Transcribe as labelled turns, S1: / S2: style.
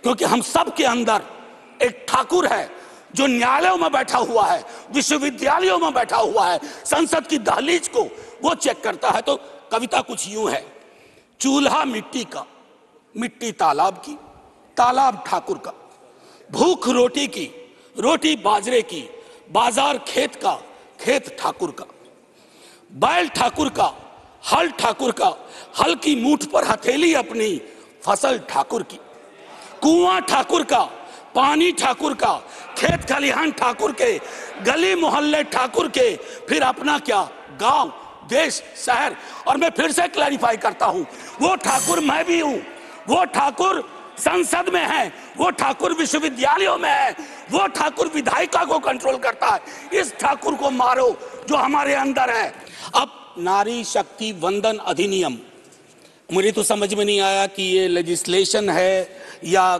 S1: क्योंकि हम सब के अंदर एक ठाकुर है जो न्यायालयों में बैठा हुआ है, विश्वविद्यालयों में बैठा हुआ है, संसद की दहलीज को वो चेक करता है। तो कविता कुछ यूं है, चूल्हा मिट्टी का, मिट्टी तालाब की, तालाब ठाकुर का, भूख रोटी की, रोटी बाजरे की, बाजार खेत का, खेत ठाकुर का, बैल ठाकुर का, हल ठाकुर का, हल की मूठ पर हथेली अपनी, फसल ठाकुर की, कुआं ठाकुर का, पानी ठाकुर का, खेत खलिहान ठाकुर के, गली मोहल्ले ठाकुर के, फिर अपना क्या, गांव, देश, शहर। और मैं फिर से क्लैरिफाई करता हूं, वो ठाकुर मैं भी हूं, वो ठाकुर संसद में है, वो ठाकुर विश्वविद्यालयों में है, वो ठाकुर विधायिका को कंट्रोल करता है। इस ठाकुर को मारो जो हमारे अंदर है। अब नारी शक्ति वंदन अधिनियम, मुझे तो समझ में नहीं आया कि ये लेजिस्लेशन है या